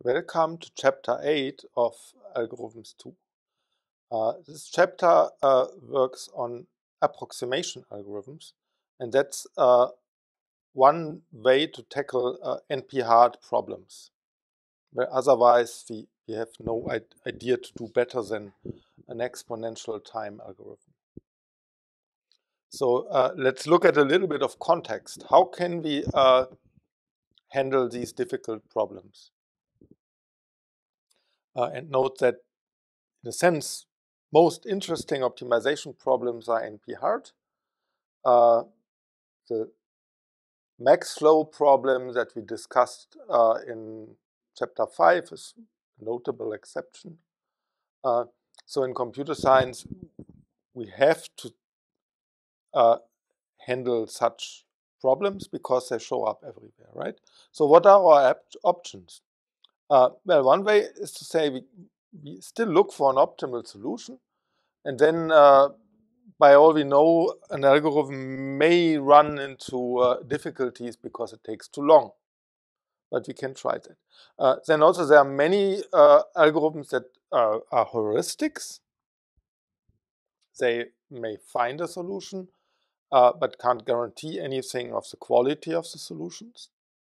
Welcome to Chapter 8 of Algorithms 2. This chapter works on approximation algorithms, and that's one way to tackle NP-hard problems, where otherwise we have no idea to do better than an exponential time algorithm. So let's look at a little bit of context. How can we handle these difficult problems? And note that, in a sense, most interesting optimization problems are NP-hard. The max flow problem that we discussed in chapter 5 is a notable exception. So in computer science, we have to handle such problems because they show up everywhere, right? So what are our options? Well, one way is to say we still look for an optimal solution, and then by all we know, an algorithm may run into difficulties because it takes too long, but we can try that. Then also there are many algorithms that are heuristics. They may find a solution, but can't guarantee anything of the quality of the solutions.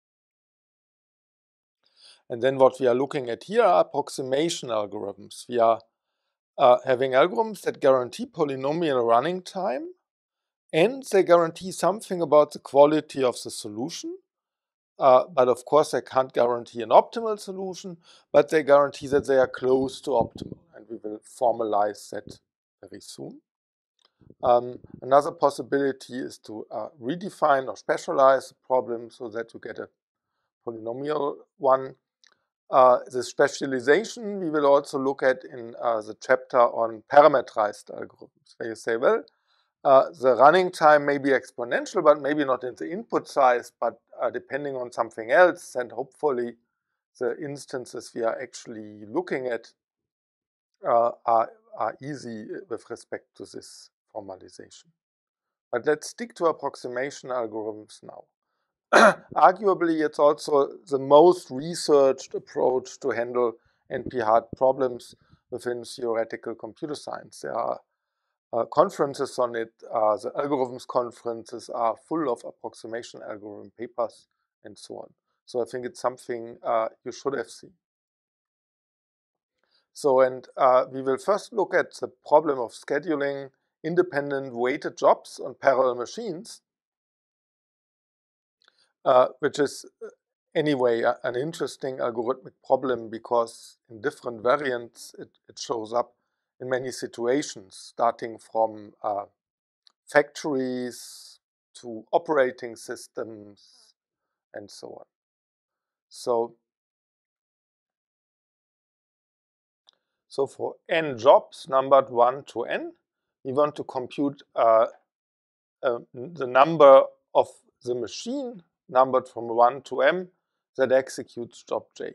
And then what we are looking at here are approximation algorithms. We are having algorithms that guarantee polynomial running time, and they guarantee something about the quality of the solution. But of course, they can't guarantee an optimal solution, but they guarantee that they are close to optimal. And we will formalize that very soon. Another possibility is to redefine or specialize the problem so that you get a polynomial one. The specialization we will also look at in the chapter on parameterized algorithms, where you say, well, the running time may be exponential, but maybe not in the input size, but depending on something else, and hopefully the instances we are actually looking at are easy with respect to this formalization. But let's stick to approximation algorithms now. Arguably, it's also the most researched approach to handle NP-hard problems within theoretical computer science. There are conferences on it. The algorithms conferences are full of approximation algorithm papers and so on. So I think it's something you should have seen. So, and we will first look at the problem of scheduling independent weighted jobs on parallel machines, which is anyway an interesting algorithmic problem because in different variants it shows up in many situations, starting from factories to operating systems and so on. So for n jobs numbered 1 to n, we want to compute the number of the machine numbered from 1 to m that executes job j.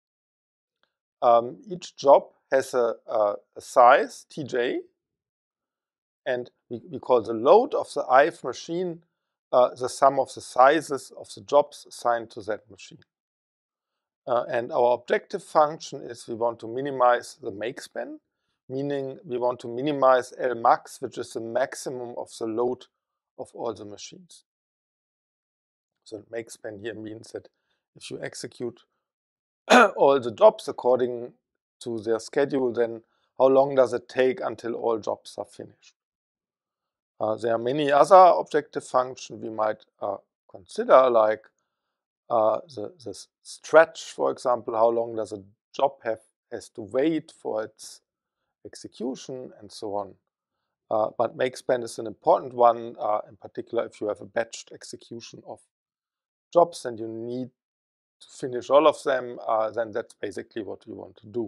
Each job has a size, tj, and we call the load of the ith machine the sum of the sizes of the jobs assigned to that machine. And our objective function is we want to minimize the makespan, meaning we want to minimize L max, which is the maximum of the load of all the machines. So makespan here means that if you execute all the jobs according to their schedule, then how long does it take until all jobs are finished? There are many other objective functions we might consider, like the stretch, for example, how long does a job has to wait for its execution and so on. But makespan is an important one, in particular if you have a batched execution of jobs and you need to finish all of them, then that's basically what you want to do.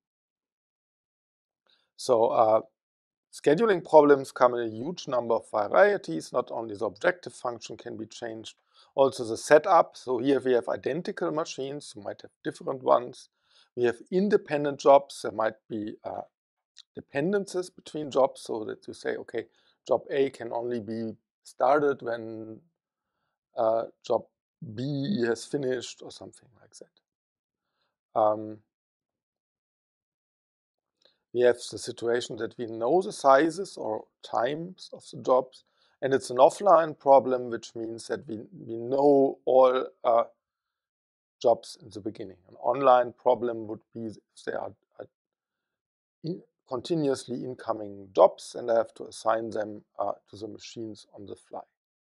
So scheduling problems come in a huge number of varieties. Not only the objective function can be changed, also the setup. So here we have identical machines, you might have different ones. We have independent jobs, there might be dependencies between jobs, so that you say, okay, job A can only be started when job B has finished or something like that. we have the situation that we know the sizes or times of the jobs, and it's an offline problem, which means that we know all jobs in the beginning. An online problem would be if there are continuously incoming jobs and I have to assign them to the machines on the fly.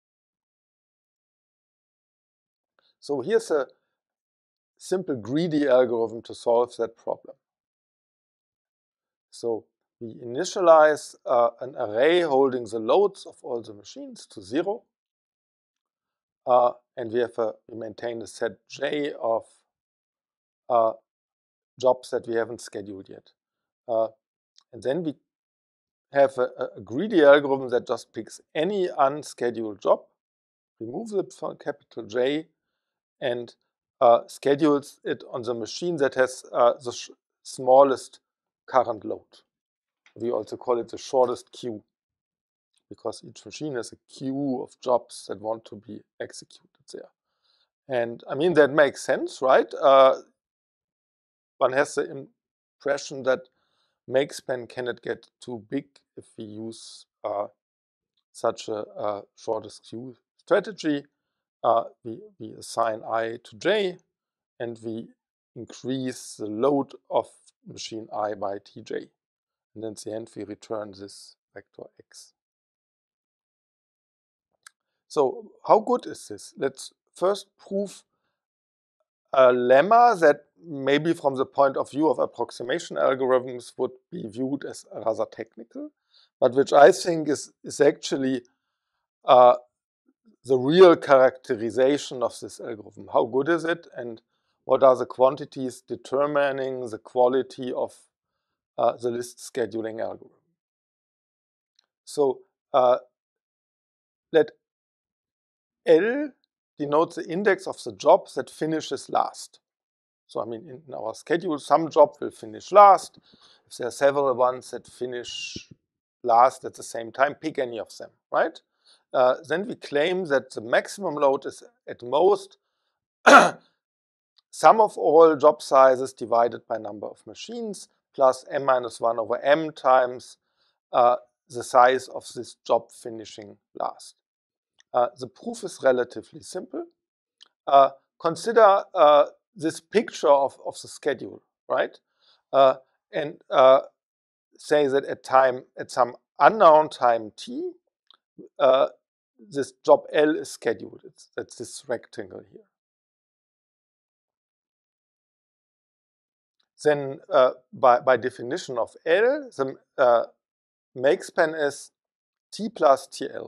So here's a simple greedy algorithm to solve that problem. So we initialize an array holding the loads of all the machines to 0. And we maintain a set J of jobs that we haven't scheduled yet. And then we have a greedy algorithm that just picks any unscheduled job, removes it from capital J, and schedules it on the machine that has the smallest current load. We also call it the shortest queue, because each machine has a queue of jobs that want to be executed there. And I mean, that makes sense, right? One has the impression that Makespan cannot get too big if we use such a shortest queue strategy. We assign I to J, and we increase the load of machine I by Tj. And then at the end, we return this vector x. So how good is this? Let's first prove a lemma that maybe from the point of view of approximation algorithms would be viewed as rather technical, but which I think is actually the real characterization of this algorithm. How good is it, and what are the quantities determining the quality of the list scheduling algorithm? So let L denote the index of the job that finishes last. So I mean, in our schedule, some job will finish last. If there are several ones that finish last at the same time, pick any of them, right? Then we claim that the maximum load is at most sum of all job sizes divided by number of machines plus m minus 1 over m times the size of this job finishing last. The proof is relatively simple. Consider this picture of the schedule, right? And say that at some unknown time t, this job L is scheduled. That's this rectangle here. Then by definition of L, the makespan is T plus TL.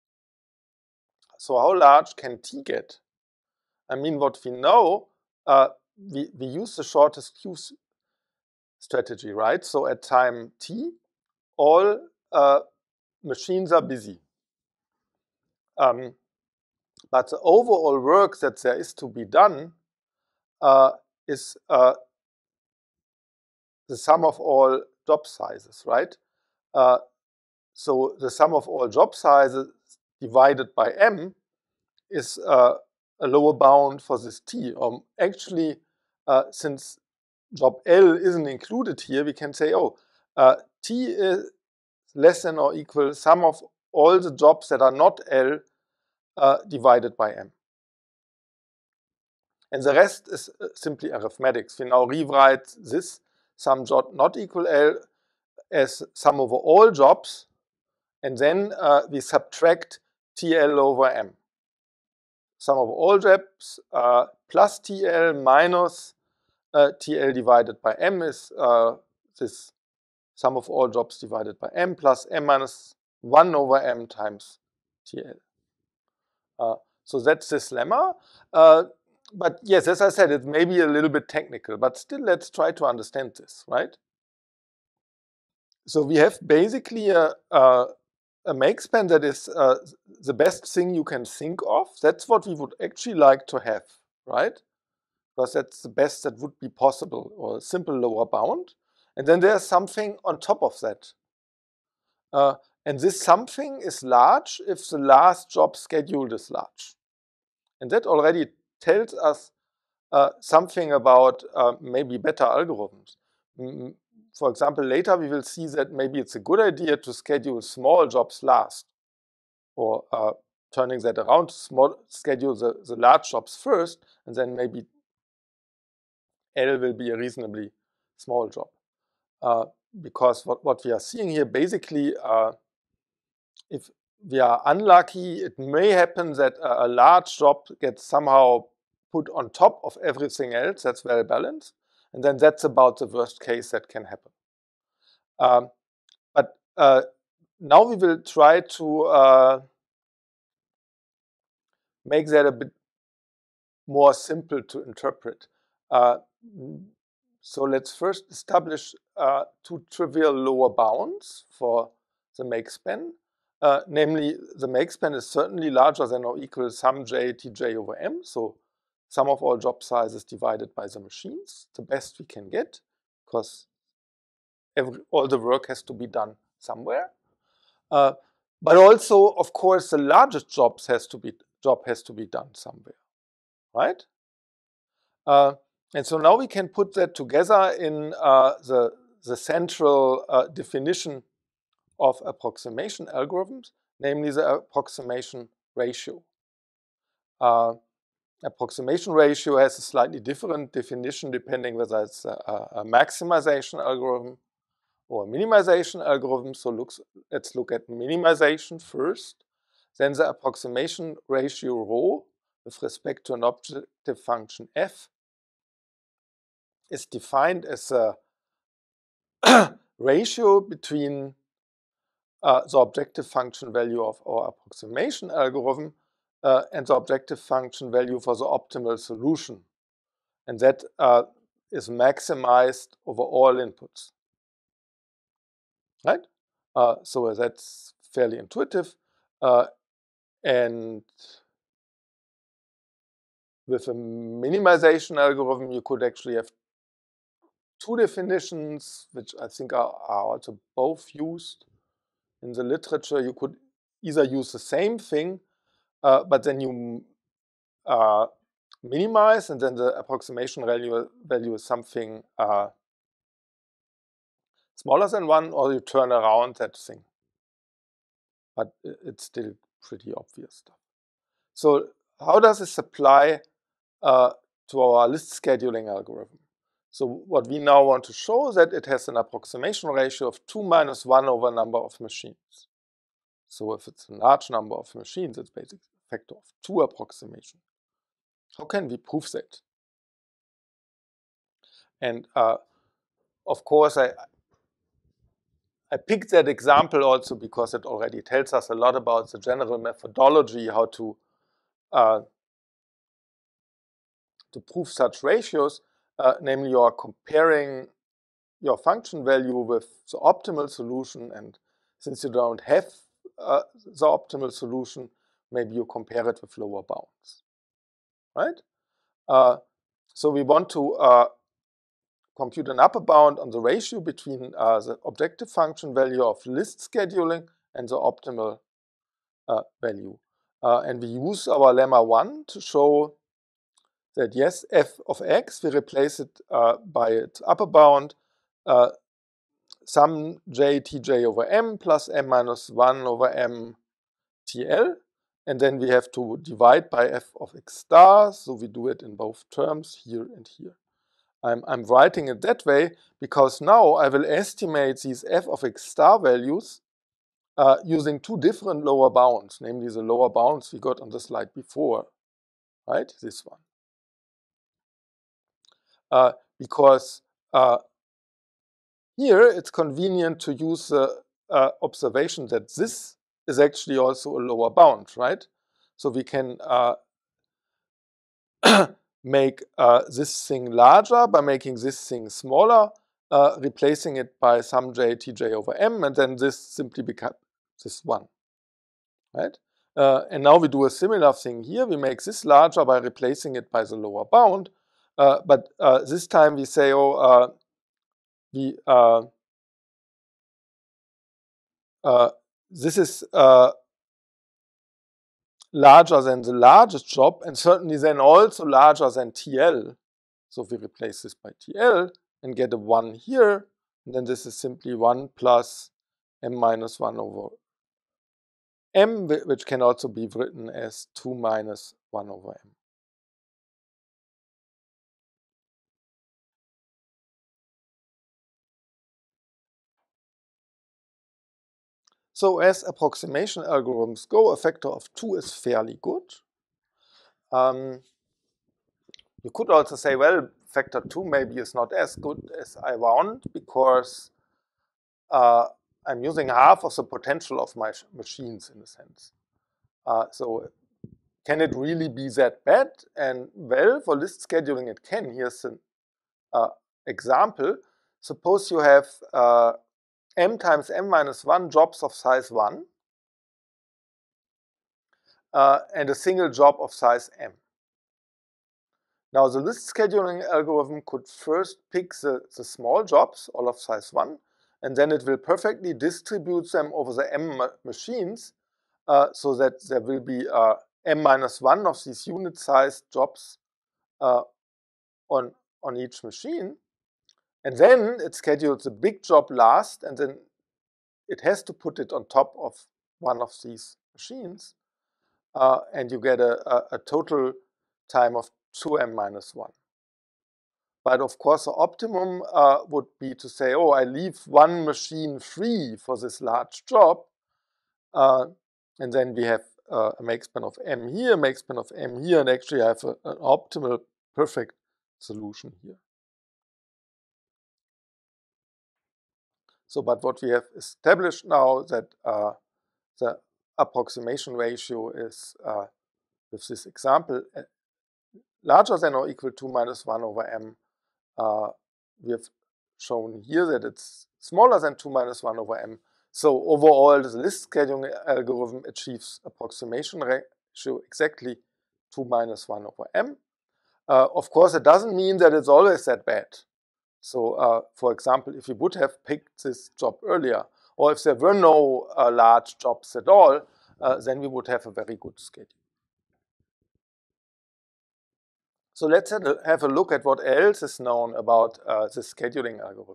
So how large can T get? I mean, what we know, we use the shortest queue strategy, right? So at time T, all machines are busy. But the overall work that there is to be done is the sum of all job sizes, right? So the sum of all job sizes divided by m is a lower bound for this t. Actually, since job L isn't included here, we can say, oh, t is less than or equal sum of all the jobs that are not L divided by m. And the rest is simply arithmetics. We now rewrite this sum job not equal L as sum over all jobs, and then we subtract TL over M. Sum of all jobs plus TL minus TL divided by M is this sum of all jobs divided by M plus M minus 1 over M times TL. So that's this lemma. But yes, as I said, it may be a little bit technical, but still let's try to understand this, right? So we have basically a makespan that is the best thing you can think of. That's what we would actually like to have, right? Because that's the best that would be possible, or a simple lower bound. And then there's something on top of that. And this something is large if the last job scheduled is large. And that already tells us something about maybe better algorithms. For example, later we will see that maybe it's a good idea to schedule small jobs last, or turning that around, schedule the large jobs first, and then maybe L will be a reasonably small job. Because what we are seeing here, basically, if we are unlucky, it may happen that a large job gets somehow put on top of everything else that's well balanced, and then that's about the worst case that can happen. But now we will try to make that a bit more simple to interpret. So let's first establish two trivial lower bounds for the makespan. Namely, the makespan is certainly larger than or equal sum j tj over m, so sum of all job sizes divided by the machines, the best we can get, because all the work has to be done somewhere. But also, of course, the largest job has to be done somewhere, right? And so now we can put that together in the central definition of approximation algorithms, namely the approximation ratio. Approximation ratio has a slightly different definition depending whether it's a maximization algorithm or a minimization algorithm. So let's look at minimization first. Then the approximation ratio rho with respect to an objective function f is defined as a ratio between the objective function value of our approximation algorithm and the objective function value for the optimal solution. And that is maximized over all inputs, right? So that's fairly intuitive. And with a minimization algorithm, you could actually have two definitions, which I think are also both used in the literature. You could either use the same thing, but then you minimize, and then the approximation value is something smaller than 1, or you turn around that thing. But it's still pretty obvious stuff. So how does this apply to our list scheduling algorithm? So what we now want to show is that it has an approximation ratio of 2 minus 1 over number of machines. So if it's a large number of machines, it's basically a factor of 2 approximation. How can we prove that? And of course, I picked that example also because it already tells us a lot about the general methodology, how to prove such ratios. Namely, you are comparing your function value with the optimal solution, and since you don't have the optimal solution, maybe you compare it with lower bounds, right? So we want to compute an upper bound on the ratio between the objective function value of list scheduling and the optimal value. And we use our lemma 1 to show that yes, f of x, we replace it by its upper bound, sum j tj over m plus m minus 1 over m tl. And then we have to divide by f of x star, so we do it in both terms, here and here. I'm writing it that way because now I will estimate these f of x star values using two different lower bounds, namely the lower bounds we got on the slide before, right? This one. Because here it's convenient to use the observation that this is actually also a lower bound, right? So we can make this thing larger by making this thing smaller, replacing it by sum j tj over m, and then this simply becomes this one, right? And now we do a similar thing here. We make this larger by replacing it by the lower bound, but this time we say, oh, this is larger than the largest job, and certainly then also larger than TL. So if we replace this by TL and get a 1 here, and then this is simply 1 plus m minus 1 over m, which can also be written as 2 minus 1 over m. So as approximation algorithms go, a factor of 2 is fairly good. You could also say, well, factor 2 maybe is not as good as I want because I'm using half of the potential of my machines in a sense. So can it really be that bad? And well, for list scheduling it can. Here's an example. Suppose you have m times m minus 1 jobs of size 1 and a single job of size m. Now the list scheduling algorithm could first pick the small jobs, all of size 1, and then it will perfectly distribute them over the m machines so that there will be m minus 1 of these unit-sized jobs on each machine. And then it schedules the big job last, and then it has to put it on top of one of these machines. And you get a total time of 2m minus 1. But of course, the optimum would be to say, oh, I leave one machine free for this large job. And then we have a makespan of m here, makespan of m here, and actually I have an optimal, perfect solution here. So, but what we have established now that the approximation ratio is, with this example, larger than or equal to minus 1 over m. We have shown here that it's smaller than 2 minus 1 over m. So overall, the list scheduling algorithm achieves approximation ratio exactly 2 minus 1 over m. Of course, it doesn't mean that it's always that bad. So, for example, if you would have picked this job earlier, or if there were no large jobs at all, then we would have a very good schedule. So let's have a look at what else is known about the scheduling algorithm.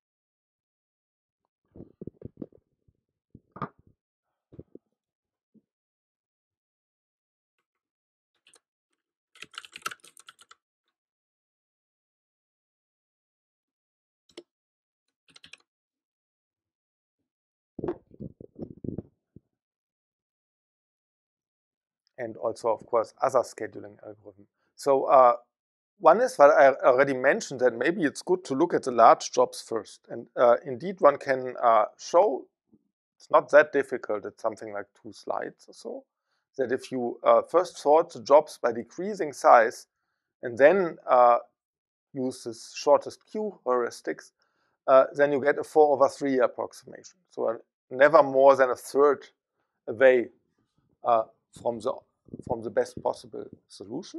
And also, of course, other scheduling algorithms. So one is what I already mentioned, that maybe it's good to look at the large jobs first. And indeed, one can show, it's not that difficult, it's something like 2 slides or so, that if you first sort the jobs by decreasing size and then use this shortest queue heuristics, then you get a 4/3 approximation. So never more than a third away from the best possible solution.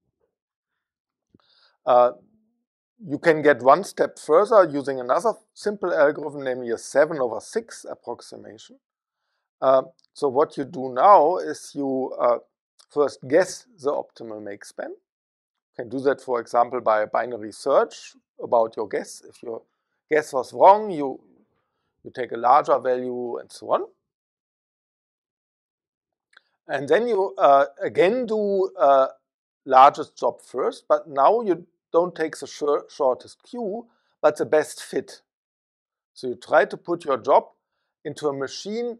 You can get one step further using another simple algorithm, namely a 7/6 approximation. So what you do now is you first guess the optimal makespan. You can do that, for example, by a binary search about your guess. If your guess was wrong, you take a larger value and so on. And then you again do largest job first, but now you don't take the shortest queue, but the best fit. So you try to put your job into a machine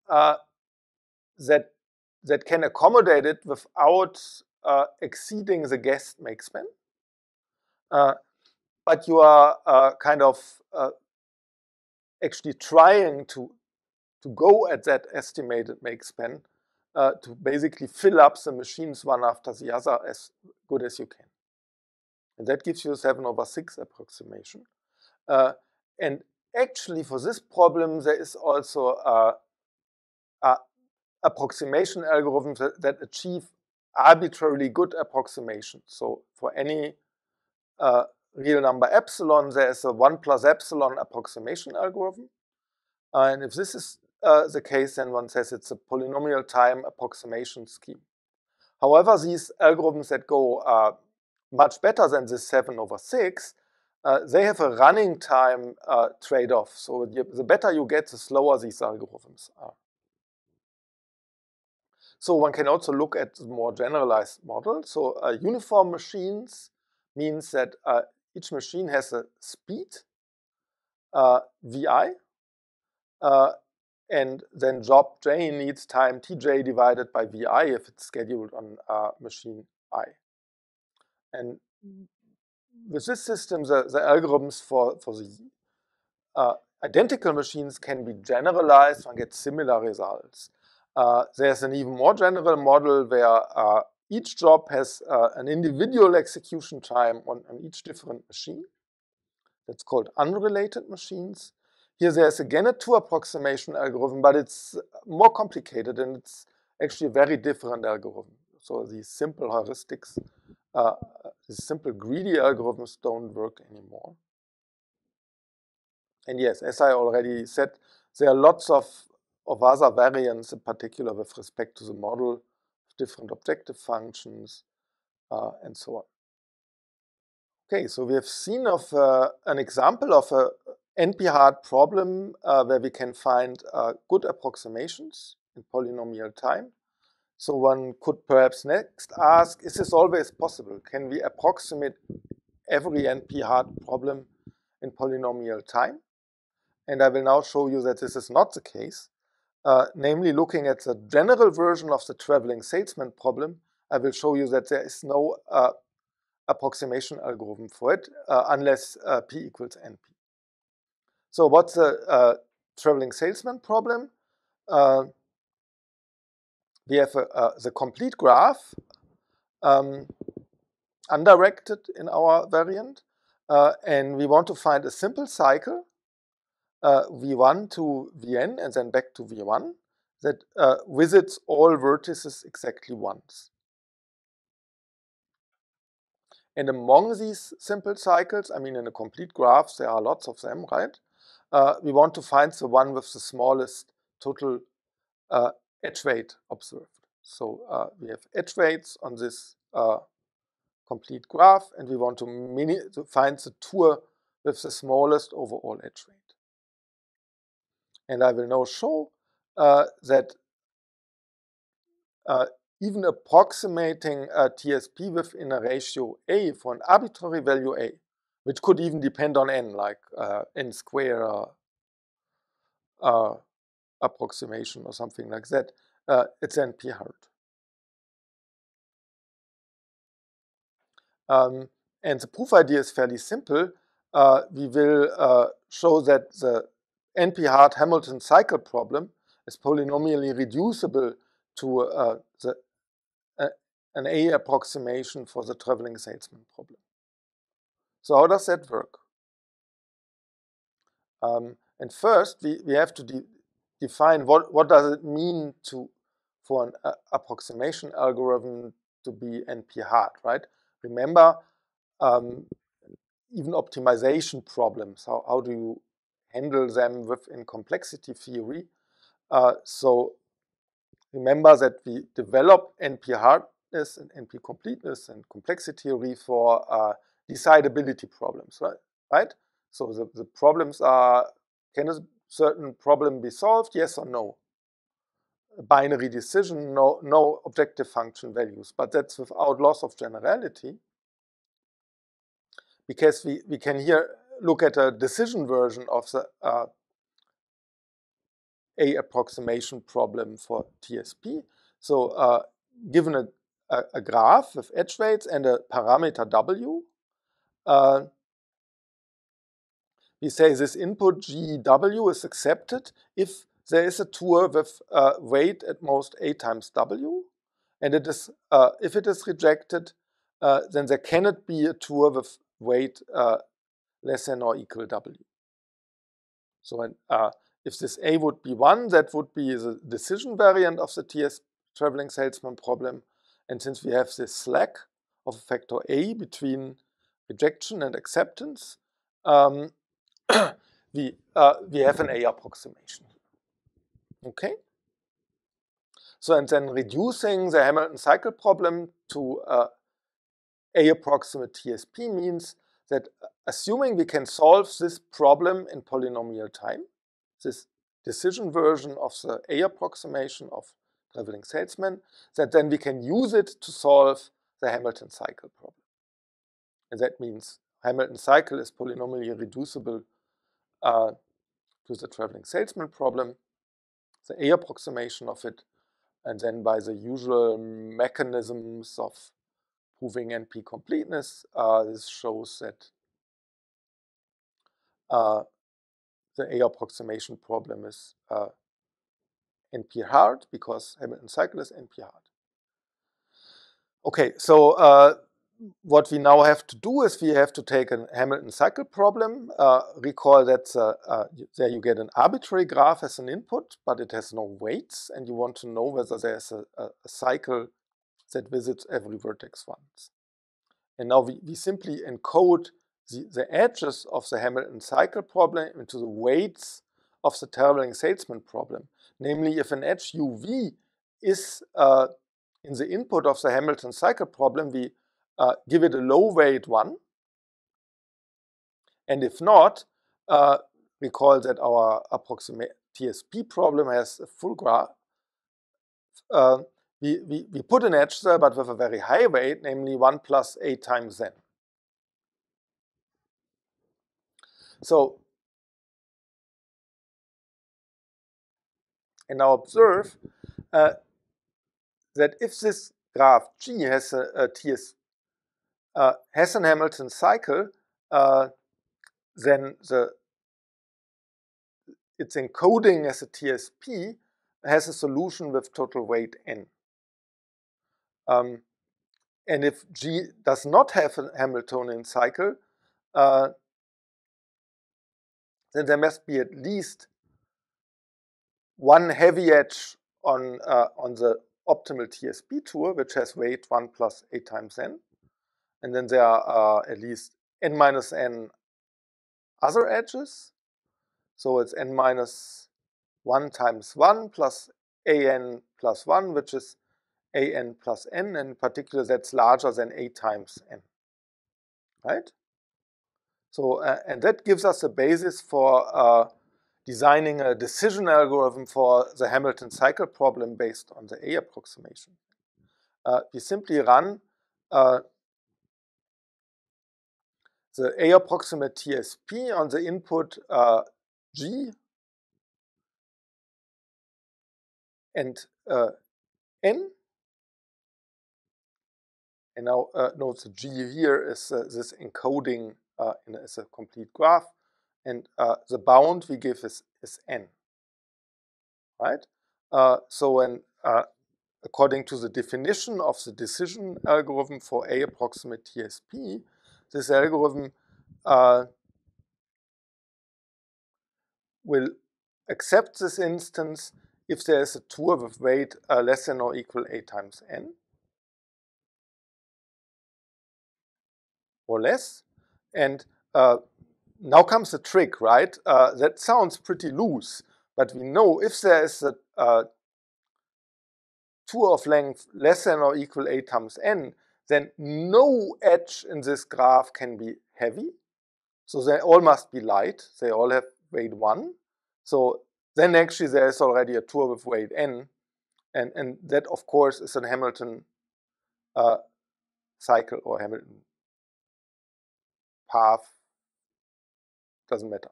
that can accommodate it without exceeding the guessed makespan. But you are kind of actually trying to go at that estimated makespan to basically fill up the machines one after the other as good as you can. And that gives you a 7/6 approximation. And actually, for this problem, there is also a approximation algorithms that achieve arbitrarily good approximations. So for any real number epsilon, there is a 1 plus epsilon approximation algorithm. And if this is the case, then one says it's a polynomial time approximation scheme. However, these algorithms that go much better than this 7/6, they have a running time trade-off. So the better you get, the slower these algorithms are. So one can also look at the more generalized model. So uniform machines means that each machine has a speed, Vi, and then job j needs time Tj divided by Vi if it's scheduled on machine I. And with this system, the algorithms for the identical machines can be generalized and get similar results. There's an even more general model where each job has an individual execution time on each different machine. That's called unrelated machines. Here there's again a two approximation algorithm, but it's more complicated and it's actually a very different algorithm. So these simple heuristics, these simple greedy algorithms don't work anymore. And yes, as I already said, there are lots of other variants, in particular with respect to the model, different objective functions, and so on. Okay, so we have seen of an example of a NP-hard problem where we can find good approximations in polynomial time. So one could perhaps next ask, is this always possible? Can we approximate every NP-hard problem in polynomial time? And I will now show you that this is not the case. Namely, looking at the general version of the traveling salesman problem, I will show you that there is no approximation algorithm for it unless P equals NP. So what's the traveling salesman problem? We have the complete graph undirected in our variant, and we want to find a simple cycle V1 to Vn and then back to V1 that visits all vertices exactly once. And among these simple cycles, I mean in a complete graph there are lots of them, right? We want to find the one with the smallest total edge weight observed. So we have edge weights on this complete graph, and we want to find the tour with the smallest overall edge weight. And I will now show that even approximating TSP within a ratio A for an arbitrary value A, which could even depend on n, like n square approximation or something like that, it's NP-hard. And the proof idea is fairly simple. We will show that the NP-hard Hamilton cycle problem is polynomially reducible to an A approximation for the traveling salesman problem. So how does that work? And first, we have to define what does it mean for an approximation algorithm to be NP-hard, right? Remember, even optimization problems, how do you handle them within complexity theory? So remember that we develop NP-hardness and NP-completeness and complexity theory for decidability problems, right? So the problems are, can a certain problem be solved, yes or no? A binary decision, no objective function values, but that's without loss of generality, because we can here look at a decision version of the A approximation problem for TSP. So given a graph with edge weights and a parameter W, we say this input GW is accepted if there is a tour with weight at most A times W, and it is if it is rejected, then there cannot be a tour with weight less than or equal W. So if this A would be 1, that would be the decision variant of the TS traveling salesman problem. And since we have this slack of factor A between rejection and acceptance, we have an A approximation. Okay? So, and then reducing the Hamilton cycle problem to A approximate TSP means that assuming we can solve this problem in polynomial time, this decision version of the A approximation of traveling salesman, that then we can use it to solve the Hamilton cycle problem. And that means Hamilton cycle is polynomially reducible to the traveling salesman problem, the A approximation of it, and then by the usual mechanisms of proving NP completeness, this shows that the A approximation problem is NP hard because Hamilton cycle is NP hard. Okay, so what we now have to do is we have to take a Hamilton cycle problem. Recall that there you get an arbitrary graph as an input, but it has no weights, and you want to know whether there's a cycle that visits every vertex once. And now we simply encode the edges of the Hamilton cycle problem into the weights of the traveling salesman problem. Namely, if an edge uv is in the input of the Hamilton cycle problem, we give it a low weight 1. And if not, recall that our approximate TSP problem has a full graph. We put an edge there, but with a very high weight, namely 1 plus A times n. So, and now observe that if this graph G has has an Hamilton cycle, then its encoding as a TSP has a solution with total weight n. And if G does not have a Hamiltonian cycle, then there must be at least one heavy edge on the optimal TSP tour, which has weight 1 plus A times n. And then there are at least n minus n other edges. So it's n minus 1 times 1 plus an plus 1, which is an plus n. And in particular, that's larger than A times n. Right? So, and that gives us a basis for designing a decision algorithm for the Hamilton cycle problem based on the A approximation. We simply run the A approximate TSP on the input G and n. And now note the G here is this encoding as a complete graph. And the bound we give is n. Right? So when according to the definition of the decision algorithm for A approximate TSP, this algorithm will accept this instance if there is a tour with weight less than or equal A times n or less. And now comes the trick, right? That sounds pretty loose, but we know if there is a tour of length less than or equal A times n, then no edge in this graph can be heavy. So they all must be light. They all have weight 1. So then actually there is already a tour with weight n. And that, of course, is a Hamilton cycle or Hamilton path. Doesn't matter.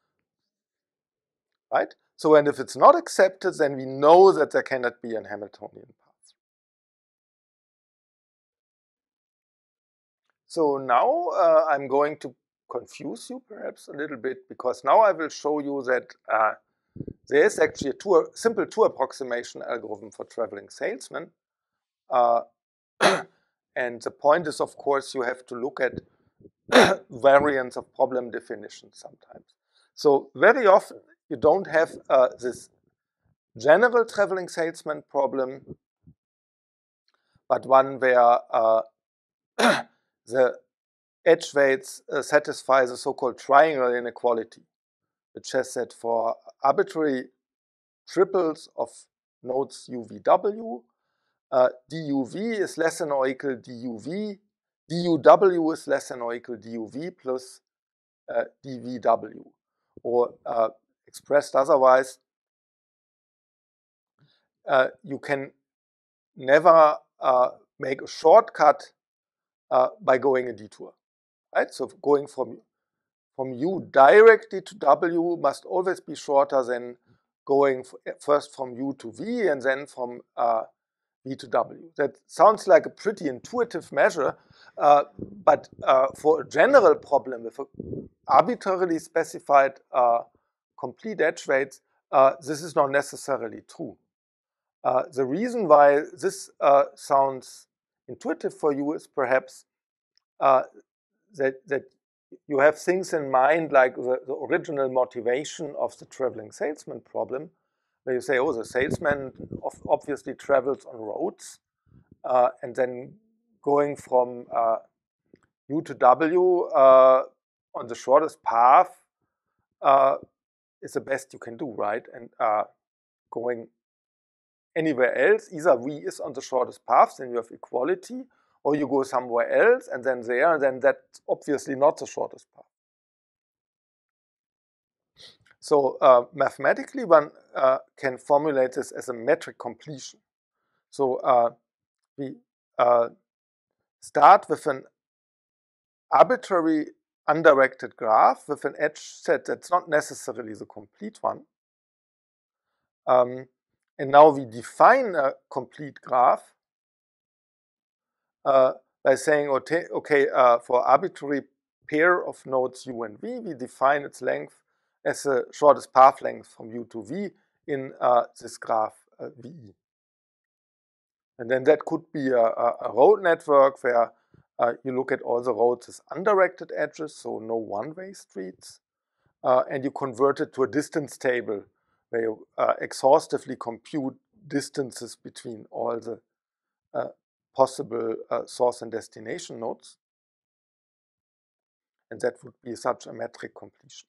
Right? So, and if it's not accepted, then we know that there cannot be a Hamiltonian path. So now I'm going to confuse you perhaps a little bit, because now I will show you that there is actually a simple tour approximation algorithm for traveling salesmen. And the point is, of course, you have to look at variants of problem definitions sometimes. So very often you don't have this general traveling salesman problem, but one where the edge weights satisfy the so-called triangle inequality, which says that for arbitrary triples of nodes UVW. DUV is less than or equal DUV. DUW is less than or equal DUV plus DVW. Or expressed otherwise, you can never make a shortcut by going a detour, right? So going from U directly to W must always be shorter than going first from U to V and then from V to W. That sounds like a pretty intuitive measure, but for a general problem with arbitrarily specified complete edge weights, this is not necessarily true. The reason why this sounds intuitive for you is perhaps that you have things in mind like the original motivation of the traveling salesman problem, where you say, oh, the salesman obviously travels on roads, and then going from U to W on the shortest path is the best you can do, right? And going anywhere else, either V is on the shortest path, then you have equality, or you go somewhere else and then there, and then that's obviously not the shortest path. So mathematically, one can formulate this as a metric completion. So we start with an arbitrary undirected graph with an edge set that's not necessarily the complete one. And now we define a complete graph by saying, okay, for arbitrary pair of nodes U and V, we define its length as the shortest path length from U to V in this graph VE. And then that could be a road network where you look at all the roads as undirected edges, so no one-way streets, and you convert it to a distance table where you exhaustively compute distances between all the possible source and destination nodes. And that would be such a metric completion.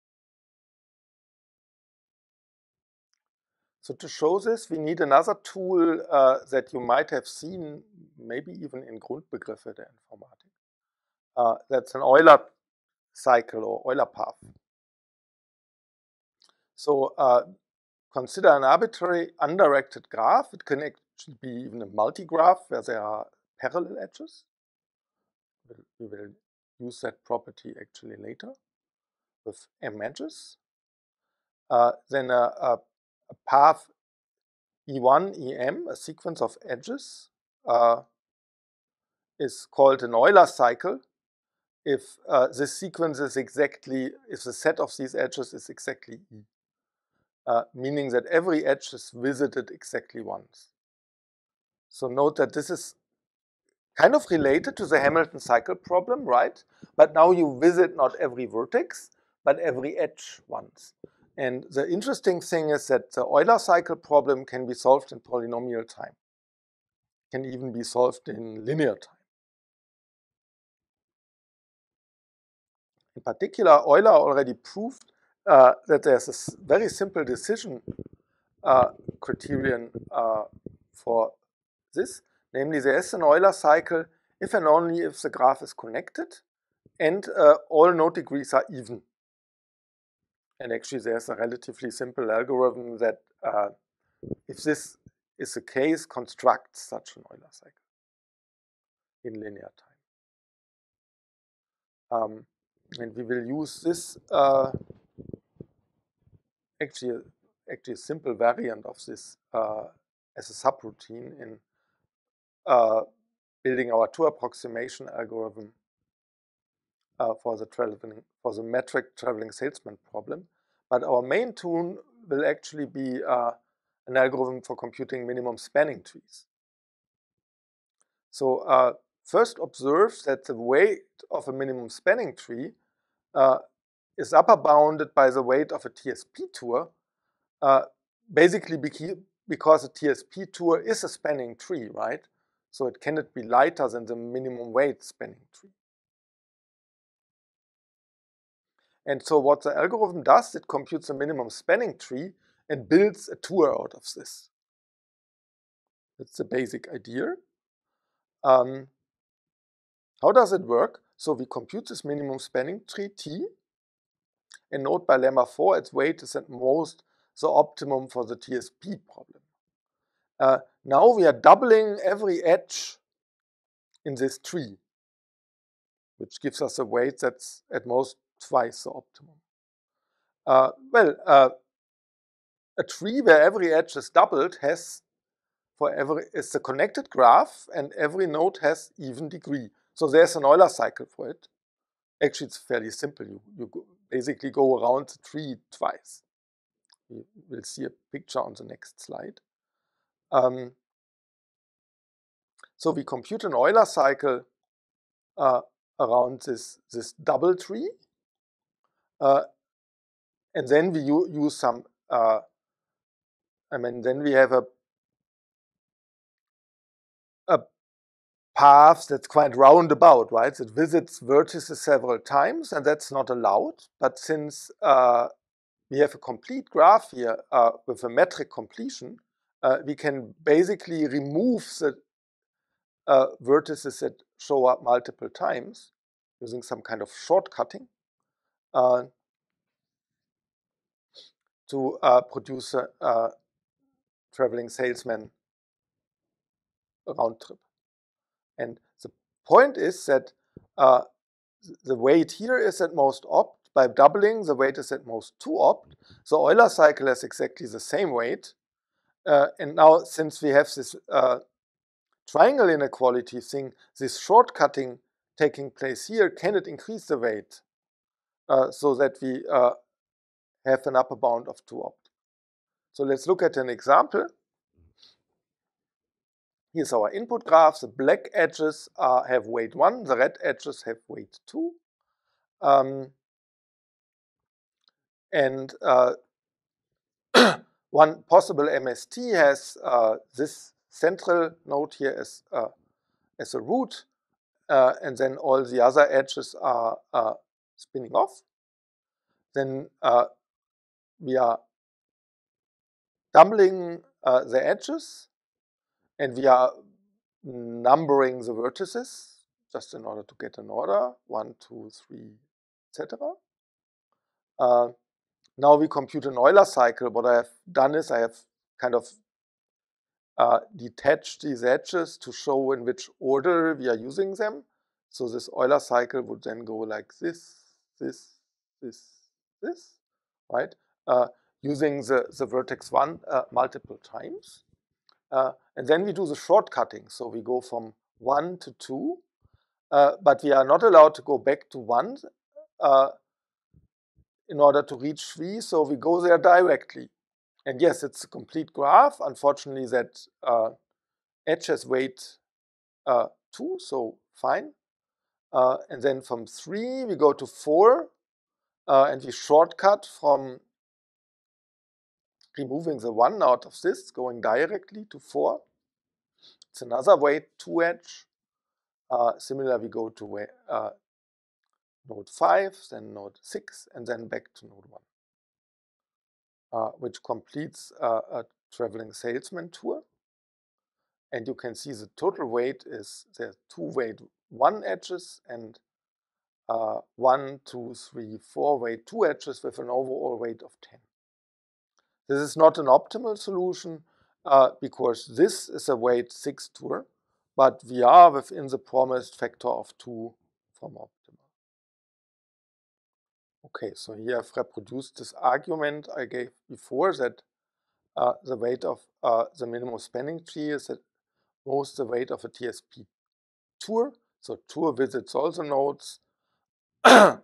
So to show this, we need another tool that you might have seen, maybe even in Grundbegriffe der Informatik. That's an Euler cycle or Euler path. So consider an arbitrary undirected graph. It can actually be even a multigraph where there are parallel edges. We will use that property actually later with M edges. Then a path E1, EM, a sequence of edges, is called an Euler cycle if this sequence is exactly, if the set of these edges is exactly E, meaning that every edge is visited exactly once. So note that this is kind of related to the Hamilton cycle problem, right? But now you visit not every vertex, but every edge once. And the interesting thing is that the Euler cycle problem can be solved in polynomial time. Can even be solved in linear time. In particular, Euler already proved that there's a very simple decision criterion for this. Namely, there is an Euler cycle if and only if the graph is connected and all node degrees are even. And actually, there's a relatively simple algorithm that, if this is the case, constructs such an Euler cycle in linear time. And we will use this actually a simple variant of this as a subroutine in building our two approximation algorithm for the metric traveling salesman problem. But our main tool will actually be an algorithm for computing minimum spanning trees. So first observe that the weight of a minimum spanning tree is upper bounded by the weight of a TSP tour, basically because a TSP tour is a spanning tree, right? So it cannot be lighter than the minimum weight spanning tree. And so what the algorithm does, it computes a minimum spanning tree and builds a tour out of this. That's the basic idea. How does it work? So we compute this minimum spanning tree T, and note by lemma 4 its weight is at most the optimum for the TSP problem. Now we are doubling every edge in this tree, which gives us a weight that's at most twice the optimum. A tree where every edge is doubled is a connected graph, and every node has even degree. So there's an Euler cycle for it. Actually, it's fairly simple. You basically go around the tree twice. We'll see a picture on the next slide. So we compute an Euler cycle around this double tree, and then we use some. Then we have a path that's quite roundabout, right? It visits vertices several times, and that's not allowed. But since we have a complete graph here with a metric completion, we can basically remove the vertices that show up multiple times using some kind of shortcutting to produce a traveling salesman round trip. And the point is that the weight here is at most opt. By doubling, the weight is at most 2 opt. The Euler cycle has exactly the same weight. And now, since we have this triangle inequality thing, this shortcutting taking place here, can it increase the weight so that we have an upper bound of 2 opt? So let's look at an example. Here's our input graph. The black edges have weight 1. The red edges have weight 2. And one possible MST has this central node here as a root, and then all the other edges are spinning off. Then we are doubling the edges, and we are numbering the vertices just in order to get an order, 1, 2, 3, etc. Now we compute an Euler cycle. What I have done is I have kind of detached these edges to show in which order we are using them. So this Euler cycle would then go like this, right? Using the vertex 1 multiple times. And then we do the shortcutting. So we go from 1 to 2, but we are not allowed to go back to 1 in order to reach 3, so we go there directly. And yes, it's a complete graph. Unfortunately, that edge has weight 2, so fine. And then from 3, we go to 4, and we shortcut from removing the 1 out of this, going directly to 4. It's another weight 2 edge. Similar, we go to node 5, then node 6, and then back to node 1, which completes a traveling salesman tour. And you can see the total weight is there 2 weight 1 edges and 1, 2, 3, 4 weight 2 edges with an overall weight of 10. This is not an optimal solution because this is a weight 6 tour, but we are within the promised factor of 2 from optimal. Okay, so here I've reproduced this argument I gave before, that the weight of the minimum spanning tree is at most the weight of a TSP tour. So tour visits all the nodes. I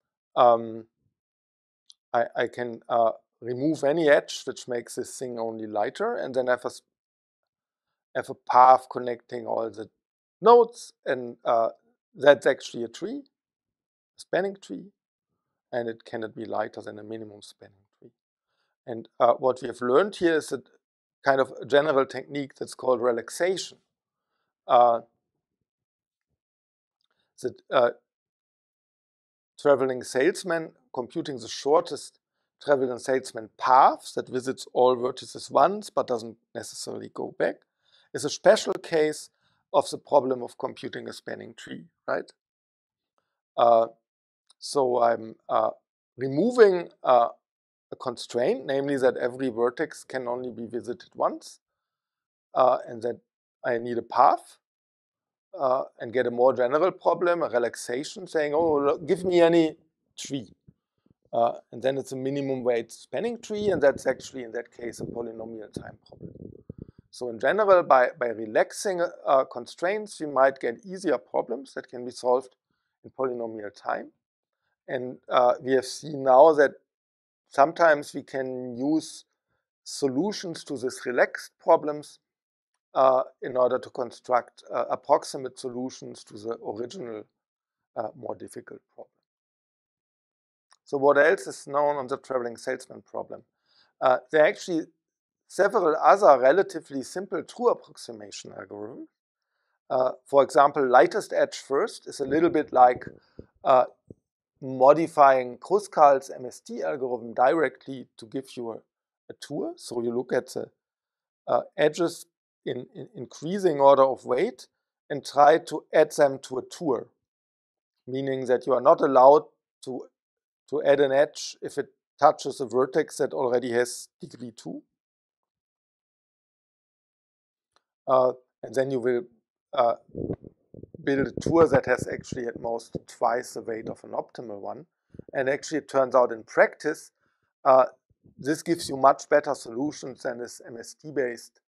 can remove any edge, which makes this thing only lighter, and then have a path connecting all the nodes, and that's actually a tree, a spanning tree, and it cannot be lighter than a minimum spanning tree. And what we have learned here is a kind of a general technique that's called relaxation. The traveling salesman computing the shortest traveling salesman paths that visits all vertices once but doesn't necessarily go back, is a special case of the problem of computing a spanning tree, right? So I'm removing a constraint, namely that every vertex can only be visited once, and that I need a path, and get a more general problem, a relaxation, saying, oh, give me any tree. And then it's a minimum weight spanning tree, and that's actually, in that case, a polynomial time problem. So in general, by relaxing constraints, we might get easier problems that can be solved in polynomial time. And we have seen now that sometimes we can use solutions to these relaxed problems in order to construct approximate solutions to the original more difficult problem. So what else is known on the traveling salesman problem? There are actually several other relatively simple true approximation algorithms. For example, lightest edge first is a little bit like modifying Kruskal's MST algorithm directly to give you a tour. So you look at the edges in increasing order of weight and try to add them to a tour, meaning that you are not allowed to add an edge if it touches a vertex that already has degree 2. And then you will build a tour that has actually at most twice the weight of an optimal one. And actually it turns out in practice, this gives you much better solutions than this MST-based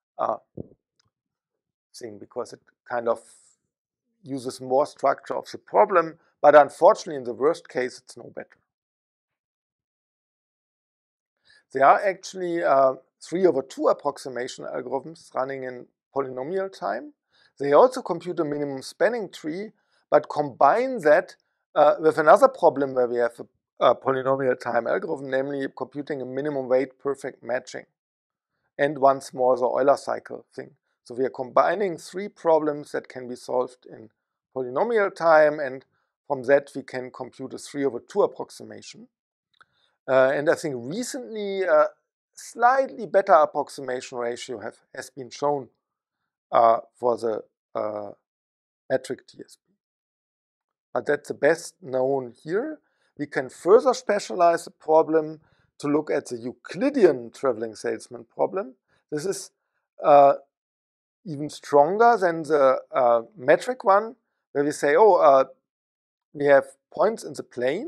thing, because it kind of uses more structure of the problem, but unfortunately in the worst case it's no better. There are actually 3/2 approximation algorithms running in polynomial time. They also compute a minimum spanning tree, but combine that with another problem where we have a polynomial time algorithm, namely computing a minimum weight perfect matching, and once more the Euler cycle thing. So we are combining 3 problems that can be solved in polynomial time, and from that we can compute a 3/2 approximation. And I think recently a slightly better approximation ratio has been shown for the metric TSP. But that's the best known here. We can further specialize the problem to look at the Euclidean traveling salesman problem. This is even stronger than the metric one, where we say, oh, we have points in the plane,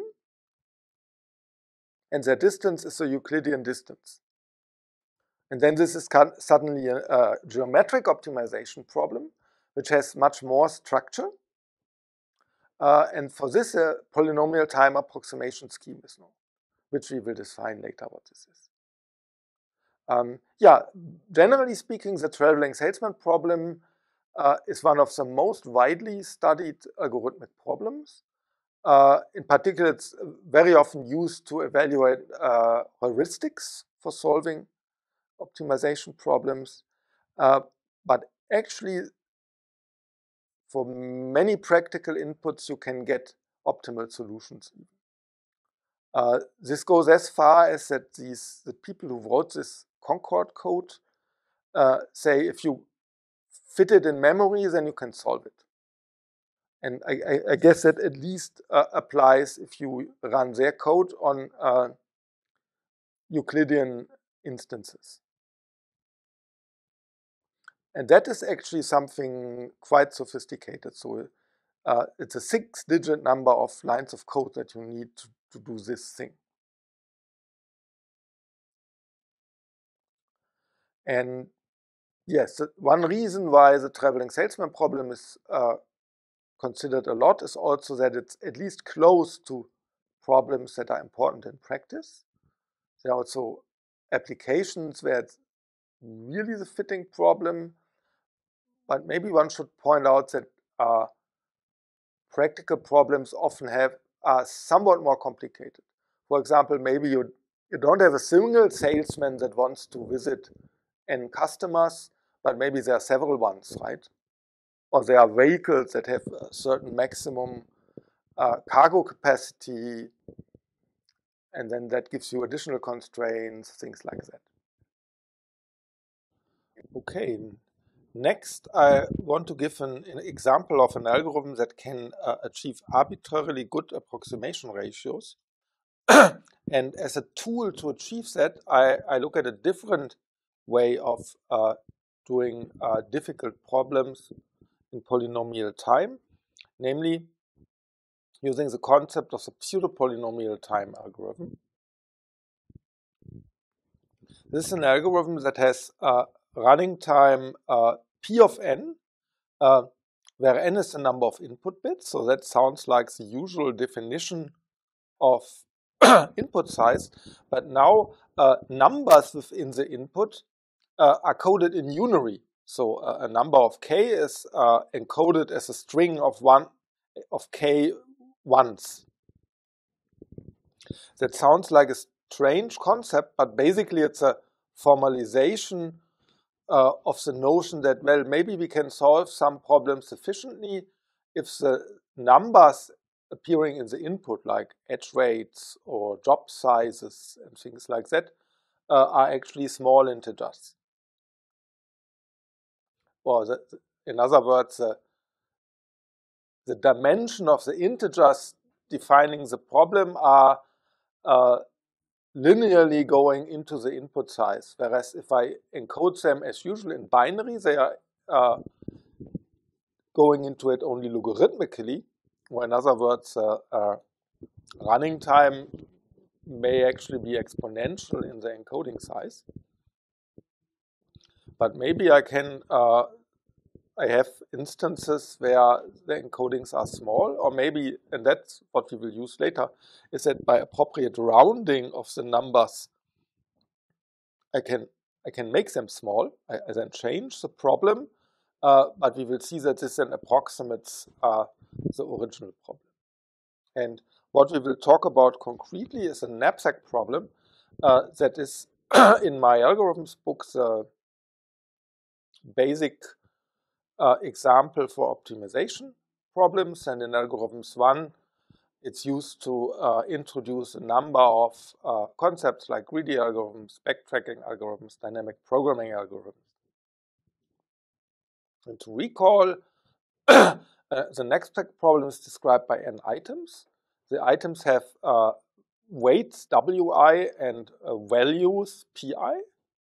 and their distance is the Euclidean distance. And then this is suddenly a geometric optimization problem, which has much more structure. And for this, a polynomial time approximation scheme is known, which we will define later what this is. Yeah, generally speaking, the traveling salesman problem is one of the most widely studied algorithmic problems. In particular, it's very often used to evaluate heuristics for solving optimization problems. But actually, for many practical inputs, you can get optimal solutions. This goes as far as that the people who wrote this Concord code say if you fit it in memory, then you can solve it. And I guess that at least applies if you run their code on Euclidean instances. And that is actually something quite sophisticated. So it's a 6-digit number of lines of code that you need to do this thing. And yes, one reason why the traveling salesman problem is considered a lot is also that it's at least close to problems that are important in practice. There are also applications where it's really the fitting problem, but maybe one should point out that practical problems often are somewhat more complicated. For example, maybe you don't have a single salesman that wants to visit n customers, but maybe there are several ones, right? Or there are vehicles that have a certain maximum cargo capacity, and then that gives you additional constraints, things like that. Okay, next I want to give an example of an algorithm that can achieve arbitrarily good approximation ratios. And as a tool to achieve that, I look at a different way of doing difficult problems in polynomial time, namely using the concept of the pseudo-polynomial time algorithm. This is an algorithm that has running time P of n, where n is the number of input bits. So that sounds like the usual definition of input size. But now numbers within the input are coded in unary. So a number of k is encoded as a string of k ones. That sounds like a strange concept, but basically it's a formalization of the notion that, well, maybe we can solve some problems sufficiently if the numbers appearing in the input, like edge weights or job sizes and things like that, are actually small integers. Or in other words, the dimension of the integers defining the problem are linearly going into the input size, whereas if I encode them as usual in binary, they are going into it only logarithmically, or in other words, running time may actually be exponential in the encoding size. But maybe I have instances where the encodings are small, or maybe, and that's what we will use later, is that by appropriate rounding of the numbers, I can make them small. I then change the problem, but we will see that this then approximates the original problem. And what we will talk about concretely is a knapsack problem that is in my algorithms book the basic example for optimization problems. And in algorithms 1, it's used to introduce a number of concepts like greedy algorithms, backtracking algorithms, dynamic programming algorithms. And to recall, the knapsack problem is described by n items. The items have weights wi and values pi.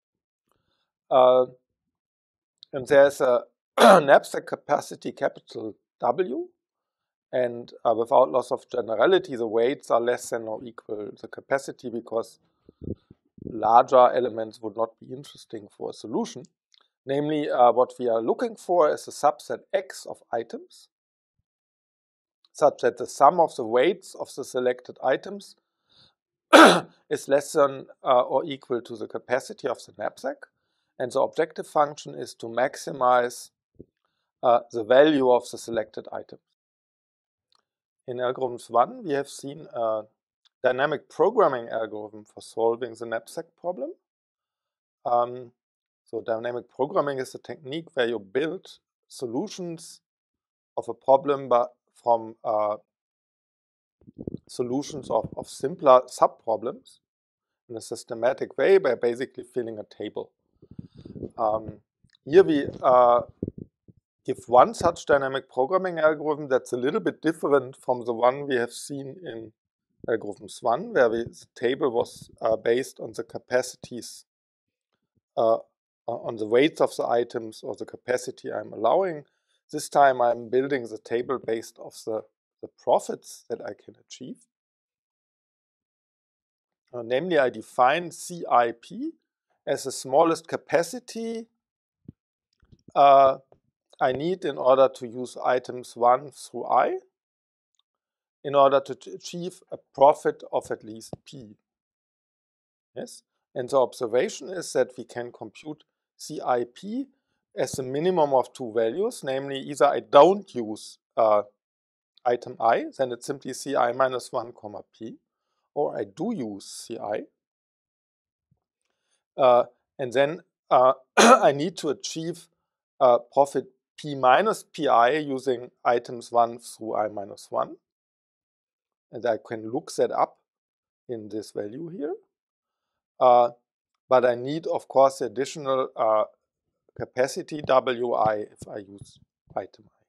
And there's a knapsack capacity capital W. And without loss of generality, the weights are less than or equal the capacity, because larger elements would not be interesting for a solution. Namely, what we are looking for is a subset X of items, such that the sum of the weights of the selected items is less than or equal to the capacity of the knapsack. And the objective function is to maximize the value of the selected items. In algorithms 1, we have seen a dynamic programming algorithm for solving the knapsack problem. So dynamic programming is a technique where you build solutions of a problem from solutions of simpler subproblems in a systematic way by basically filling a table. Here we give one such dynamic programming algorithm that's a little bit different from the one we have seen in algorithms 1, where the table was based on the capacities, on the weights of the items or the capacity I'm allowing. This time I'm building the table based off the profits that I can achieve. Namely, I define CIP as the smallest capacity I need in order to use items 1 through I in order to achieve a profit of at least P. Yes? And the observation is that we can compute CIP as a minimum of two values, namely either I don't use item I, then it's simply CI minus 1 comma P, or I do use CI. And then I need to achieve profit P minus PI using items 1 through I minus 1. And I can look that up in this value here. But I need, of course, the additional capacity Wi if I use item I.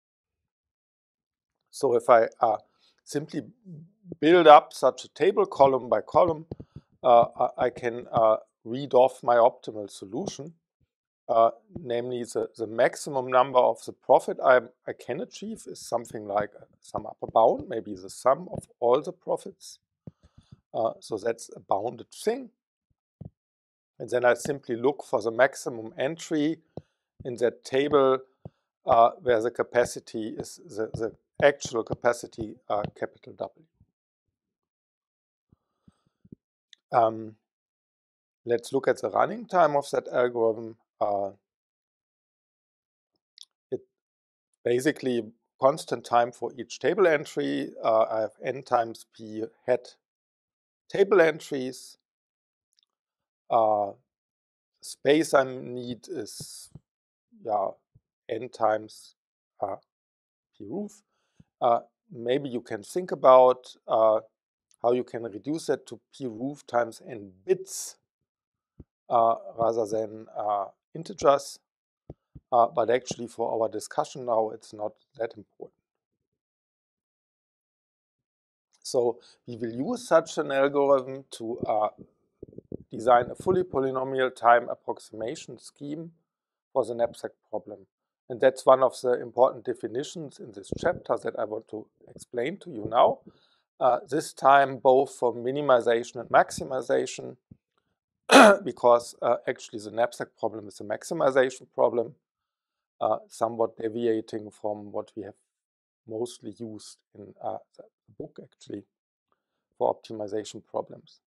So if I simply build up such a table column by column, I can read off my optimal solution, namely the maximum number of the profit I can achieve is something like some upper bound, maybe the sum of all the profits. So that's a bounded thing. And then I simply look for the maximum entry in that table where the capacity is the actual capacity, capital W. Let's look at the running time of that algorithm. It basically constant time for each table entry. I have n times p head table entries. Space I need is n times p roof. Maybe you can think about how you can reduce it to p roof times n bits rather than integers. But actually for our discussion now, it's not that important. So we will use such an algorithm to design a fully polynomial time approximation scheme for the knapsack problem. And that's one of the important definitions in this chapter that I want to explain to you now. This time both for minimization and maximization, because actually the knapsack problem is a maximization problem, somewhat deviating from what we have mostly used in the book actually for optimization problems.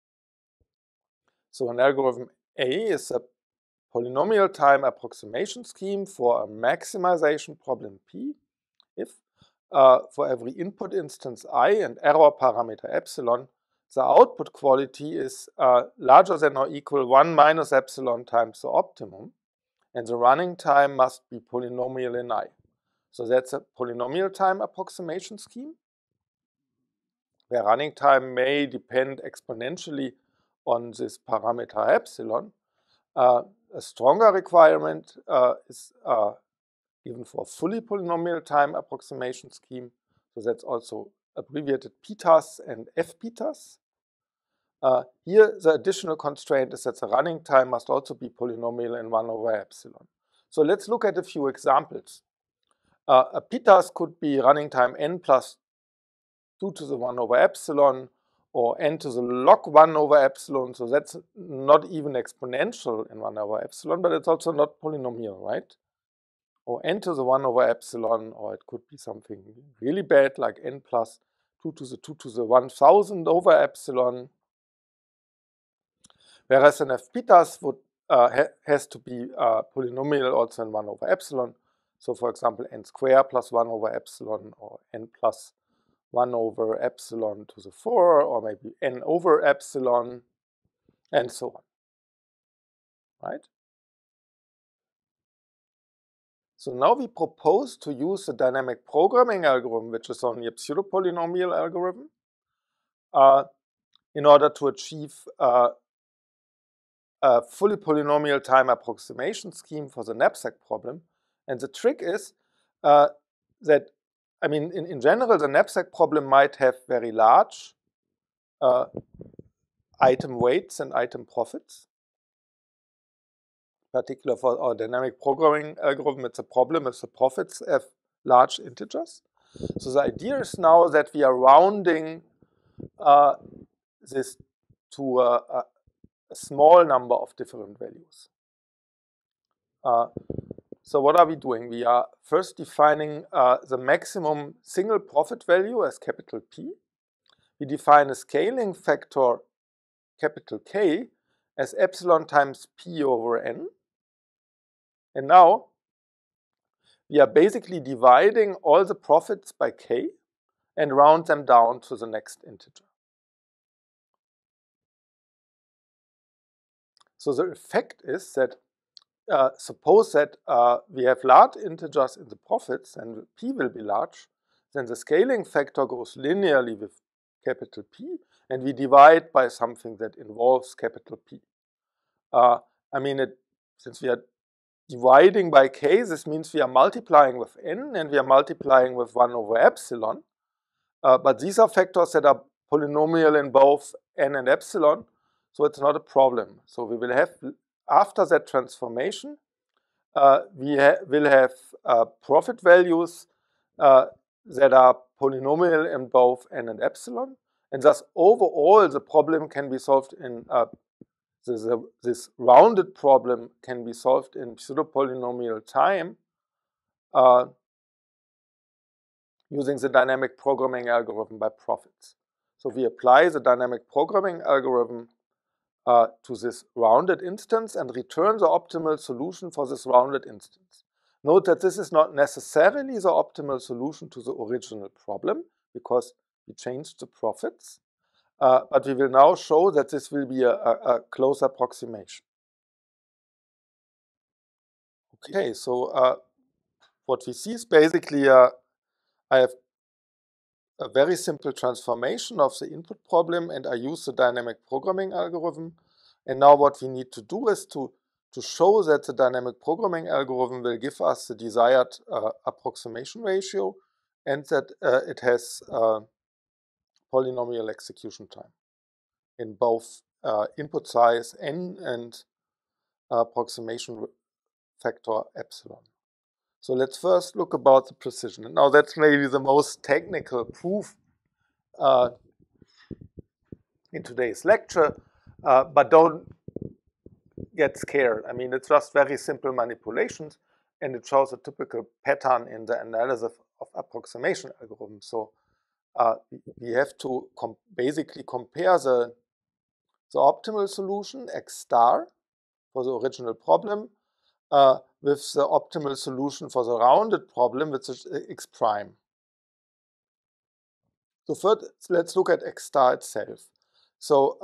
So an algorithm A is a polynomial time approximation scheme for a maximization problem P if for every input instance I and error parameter epsilon, the output quality is larger than or equal 1 minus epsilon times the optimum, and the running time must be polynomial in I. So that's a polynomial time approximation scheme, where running time may depend exponentially on this parameter epsilon. A stronger requirement is given for a fully polynomial time approximation scheme. So that's also abbreviated PTAS and FPTAS. Here, the additional constraint is that the running time must also be polynomial in 1 over epsilon. So let's look at a few examples. A PTAS could be running time n plus 2 to the 1 over epsilon, or n to the log 1 over epsilon. So that's not even exponential in 1 over epsilon, but it's also not polynomial, right? Or n to the 1 over epsilon, or it could be something really bad like n plus 2 to the 1000 over epsilon. Whereas an FPTAS would, has to be polynomial also in 1 over epsilon. So for example, n squared plus 1 over epsilon, or n plus 1 over epsilon to the 4, or maybe n over epsilon, and so on, right? So now we propose to use the dynamic programming algorithm, which is only a pseudo-polynomial algorithm, in order to achieve a fully polynomial time approximation scheme for the knapsack problem. And the trick is that, I mean, in general, the knapsack problem might have very large item weights and item profits. Particular for our dynamic programming algorithm, it's a problem if the profits have large integers. So the idea is now that we are rounding this to a small number of different values. So what are we doing? We are first defining the maximum single profit value as capital P. We define a scaling factor capital K as epsilon times P over N. And now we are basically dividing all the profits by K and round them down to the next integer. So the effect is that suppose that we have large integers in the profits and P will be large, then the scaling factor goes linearly with capital P, and we divide by something that involves capital P. I mean, since we are dividing by k, this means we are multiplying with n, and we are multiplying with 1 over epsilon. But these are factors that are polynomial in both n and epsilon, so it's not a problem. So we will have, after that transformation, we will have profit values that are polynomial in both n and epsilon, and thus overall the problem can be solved in this rounded problem can be solved in pseudo-polynomial time using the dynamic programming algorithm by profits. So we apply the dynamic programming algorithm to this rounded instance and return the optimal solution for this rounded instance. Note that this is not necessarily the optimal solution to the original problem because we changed the profits, but we will now show that this will be a close approximation. Okay, so what we see is basically I have a very simple transformation of the input problem, and I use the dynamic programming algorithm. And now what we need to do is to show that the dynamic programming algorithm will give us the desired approximation ratio and that it has polynomial execution time in both input size n and approximation factor epsilon. So let's first look about the precision. And now that's maybe the most technical proof in today's lecture, but don't get scared. I mean, it's just very simple manipulations, and it shows a typical pattern in the analysis of approximation algorithms. So we have to basically compare the optimal solution, x star, for the original problem, with the optimal solution for the rounded problem, which is x prime. So first, let's look at x star itself. So,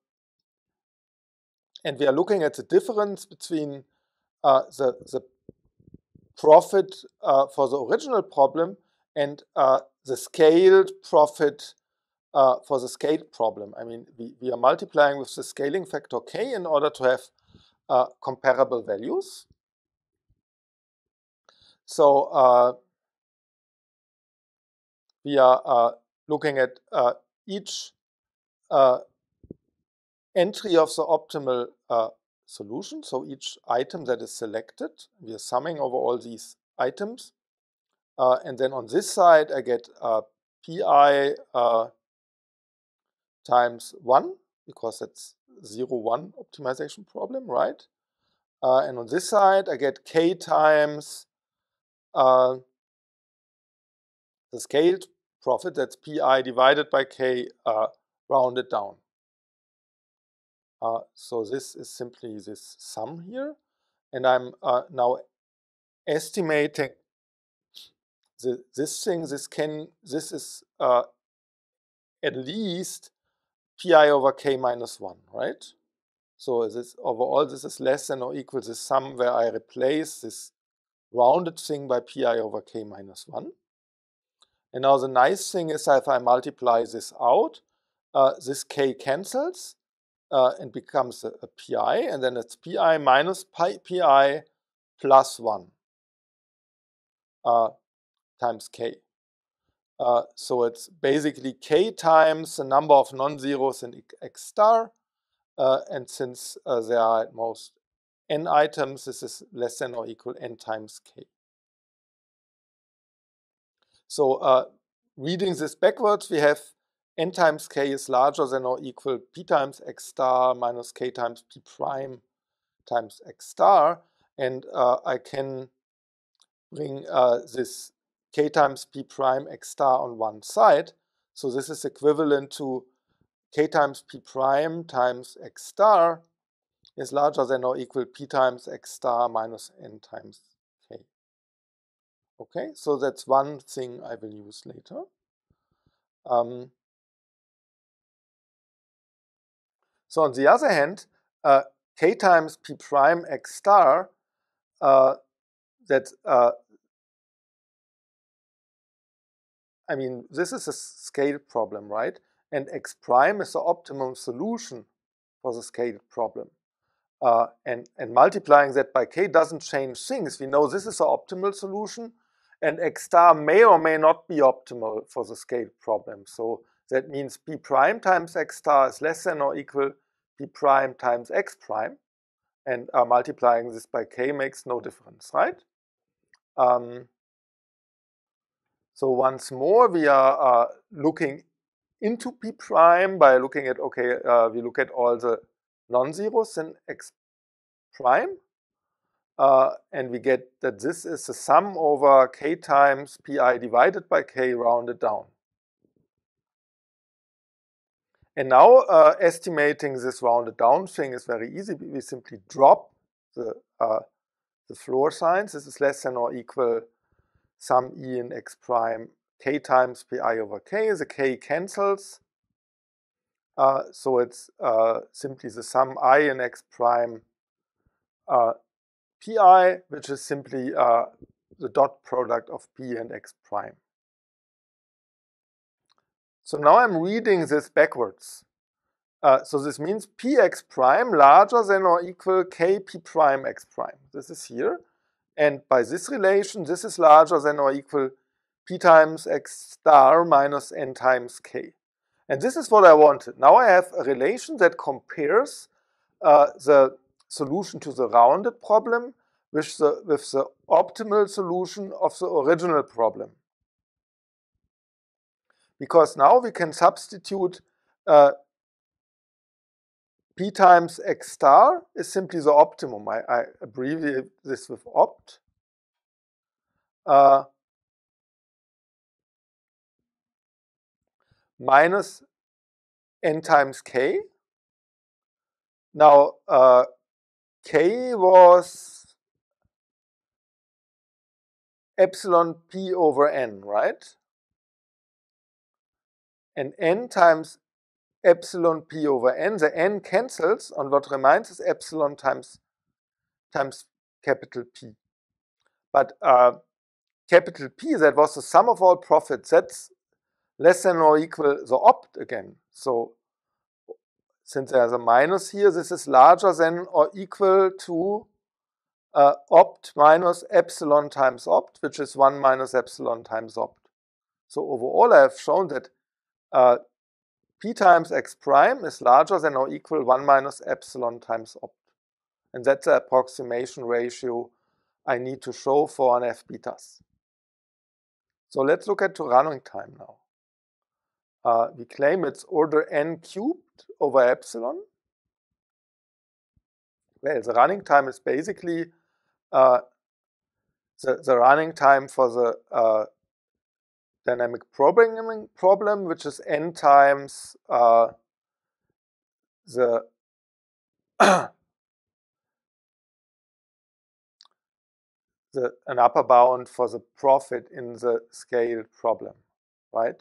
and we are looking at the difference between the profit for the original problem and the scaled profit for the scaled problem. I mean, we are multiplying with the scaling factor k in order to have comparable values. So we are looking at each entry of the optimal solution, so each item that is selected. We are summing over all these items. And then on this side, I get pi times 1, because that's 0, 1 optimization problem, right? And on this side, I get k times the scaled profit, that's pi divided by k, rounded down. So this is simply this sum here. And I'm now estimating this thing. This is at least pi over k minus 1, right? So this overall, this is less than or equal to the sum where I replace this rounded thing by pi over k minus 1. And now the nice thing is that if I multiply this out, this k cancels and becomes a pi, and then it's pi minus pi plus 1 times k. So it's basically k times the number of non-zeros in x star, and since there are at most n items, this is less than or equal n times k. So reading this backwards, we have n times k is larger than or equal p times x star minus k times p prime times x star, and I can bring this k times p prime x star on one side. So this is equivalent to k times p prime times x star is larger than or equal p times x star minus n times k. Okay, so that's one thing I will use later. So on the other hand, k times p prime x star, I mean, this is a scale problem, right? and x prime is the optimum solution for the scaled problem. And multiplying that by k doesn't change things. We know this is the optimal solution, and x star may or may not be optimal for the scaled problem. So that means p prime times x star is less than or equal p prime times x prime, and multiplying this by k makes no difference, right? So once more, we are looking into p prime by looking at, okay, we look at all the non-zeros in x prime, and we get that this is the sum over k times pi divided by k rounded down. And now estimating this rounded down thing is very easy. We simply drop the floor signs. This is less than or equal sum e in x prime k times pi over k. The k cancels. So it's simply the sum I in x prime pi, which is simply the dot product of p and x prime. So now I'm reading this backwards. So this means px prime larger than or equal k p prime x prime. This is here. And by this relation, this is larger than or equal p times x star minus n times k. And this is what I wanted. Now I have a relation that compares the solution to the rounded problem with the optimal solution of the original problem. Because now we can substitute p times x star is simply the optimum. I abbreviate this with opt. Minus n times k. Now, k was epsilon p over n, right? And n times epsilon p over n, the n cancels, and what remains is epsilon times capital P. But capital P, that was the sum of all profits, that's less than or equal the opt again. So since there's a minus here, this is larger than or equal to opt minus epsilon times opt, which is 1 minus epsilon times opt. So overall, I have shown that p times x prime is larger than or equal 1 minus epsilon times opt. And that's the approximation ratio I need to show for an f betas. So let's look at the running time now. We claim it's order n cubed over epsilon. Well, the running time is basically the running time for the dynamic programming problem, which is n times the an upper bound for the profit in the scaled problem, right?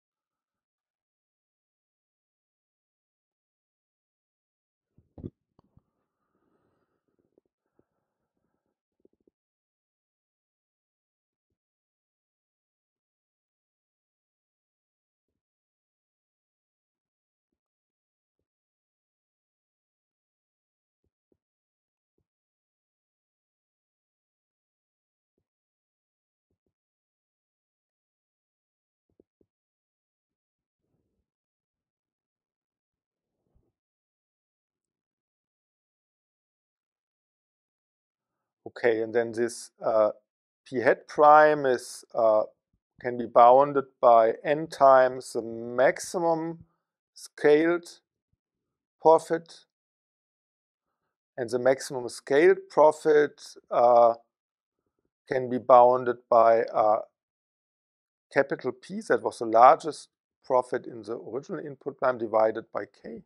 Okay, and then this p hat prime is can be bounded by n times the maximum scaled profit, and the maximum scaled profit can be bounded by capital P, that was the largest profit in the original input plan, divided by k.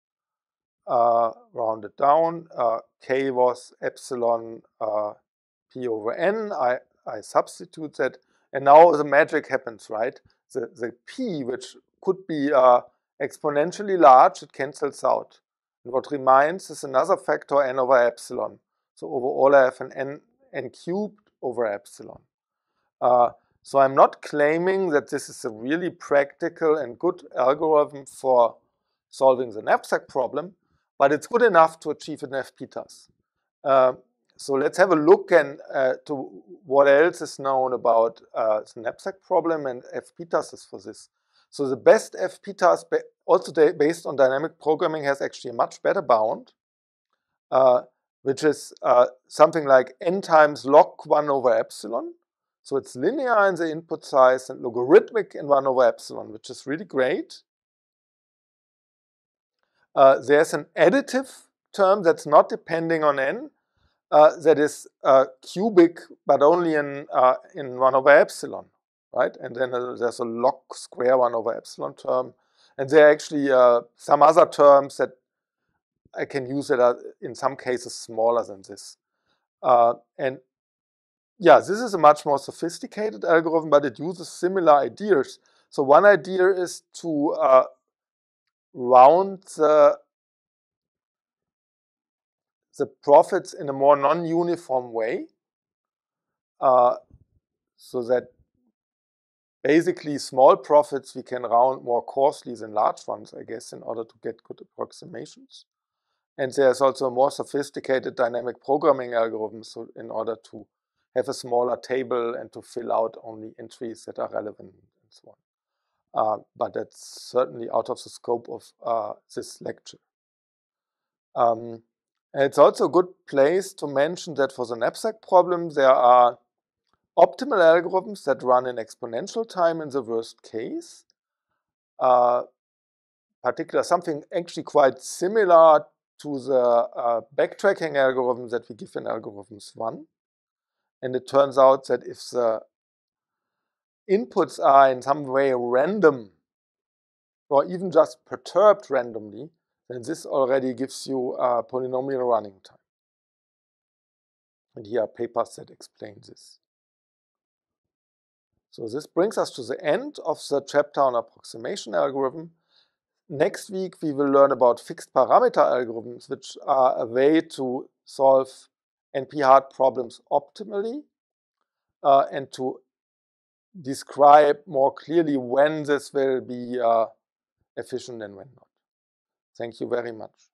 Rounded down, k was epsilon p over n. I substitute that, and now the magic happens, right? The p, which could be exponentially large, it cancels out. And what remains is another factor n over epsilon. So overall I have an n cubed over epsilon. So I'm not claiming that this is a really practical and good algorithm for solving the knapsack problem, but it's good enough to achieve an FP-TAS. So let's have a look to what else is known about the knapsack problem and FP-TASes for this. So the best FP-TAS, also based on dynamic programming, has actually a much better bound, which is something like n times log 1 over epsilon. So it's linear in the input size and logarithmic in 1 over epsilon, which is really great. There's an additive term that's not depending on n, that is cubic, but only in 1 over epsilon, right? And then there's a log square 1 over epsilon term. And there are actually some other terms that I can use that are in some cases smaller than this. And yeah, this is a much more sophisticated algorithm, but it uses similar ideas. So one idea is to round the profits in a more non-uniform way, so that basically small profits we can round more coarsely than large ones, I guess, in order to get good approximations. And there's also a more sophisticated dynamic programming algorithm, so in order to have a smaller table and to fill out only entries that are relevant and so on. But that's certainly out of the scope of this lecture. And it's also a good place to mention that for the knapsack problem, there are optimal algorithms that run in exponential time in the worst case. Particular something actually quite similar to the backtracking algorithm that we give in algorithms 1. And it turns out that if the inputs are in some way random, or even just perturbed randomly, then this already gives you a polynomial running time. And here are papers that explain this. So this brings us to the end of the chapter on approximation algorithm. Next week, we will learn about fixed parameter algorithms, which are a way to solve NP-hard problems optimally and to describe more clearly when this will be efficient and when not. Thank you very much.